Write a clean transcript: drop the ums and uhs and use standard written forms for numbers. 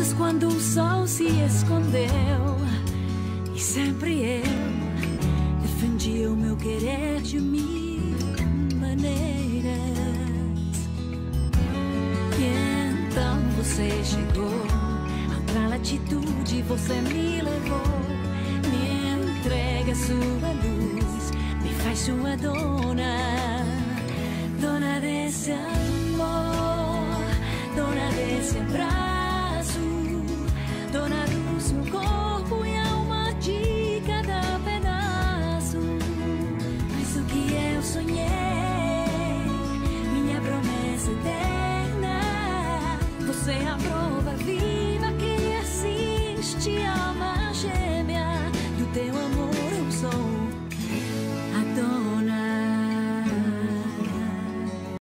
dias quando o sol se escondeu e sempre eu defendi o meu querer de mil maneiras. E então você chegou, a outra latitude você me levou, me entrega sua luz, me faz sua dona, dona desse amor, dona desse abraço, dona do seu corpo e alma de cada pedaço. Mas o que eu sonhei, minha promessa eterna, você abriu.